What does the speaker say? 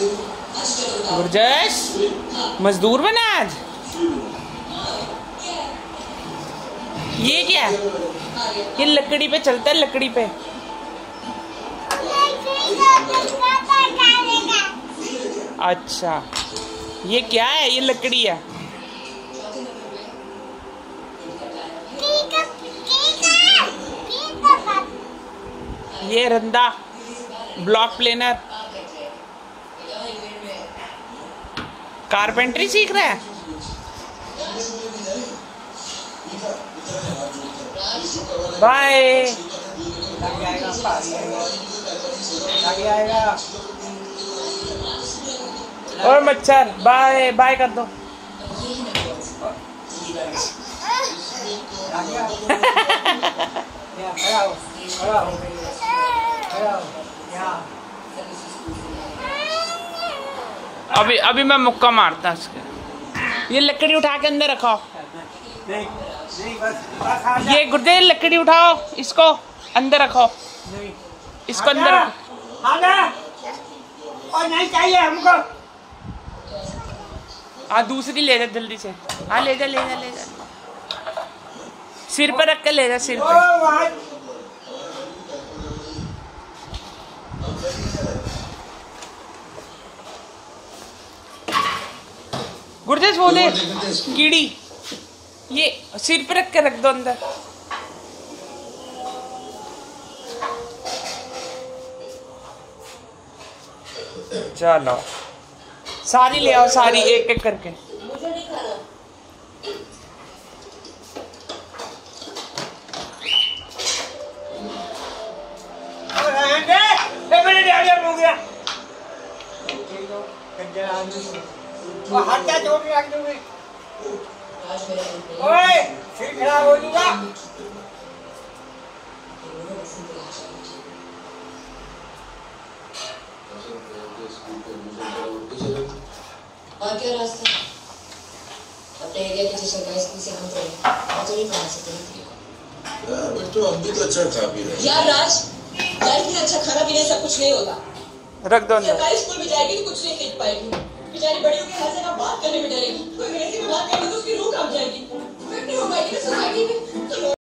गुरजश मजदूर बना आज। ये क्या है? ये लकड़ी पे चलता है, लकड़ी पे। अच्छा ये क्या है? ये लकड़ी है। ये रंदा ब्लॉक प्लेनर। कारपेंटरी सीख रहा है। बाय। और मच्छर बाय बाय कर दो। अभी मैं मुक्का मारता इसके। ये लकड़ी उठा के अंदर रखो। ये गुर्दे लकड़ी उठाओ, इसको अंदर रखो। इसको अंदर रखो। और नहीं चाहिए हमको। हाँ दूसरी ले जा जल्दी से। हाँ ले जा ले जा ले जा। सिर पर रख के ले जा, सिर पे। गुरजेश वो दे कीड़ी। ये सिर पे रख के रख दो अंदर। चलो सारी ले आओ, सारी एक एक करके। मुझे नहीं खाना। हो गया। हाथ क्या चोट रख दूंगी। ओए सिर खराब हो जाएगा। और क्या रास्ता? अपने एरिया के जो सरकारी स्कूल से हम पढ़े, तो नहीं पढ़ा सकते। बच्चों हम भी तो अच्छा खा पी रहे हैं। यार राज, इतना अच्छा खाना पीना सब कुछ नहीं होता। रख दो अंदर। सरकारी स्कूल में जाएगी तो कुछ नहीं सीख पाएगी। बेचारी बड़ी होकर हर जगह बात करने में डरेगी। कोई अंग्रेजी में बात करेगी तो उसकी रूह कांप जाएगी। इफेक्टिव हो पाएगी ना सोसाइटी में।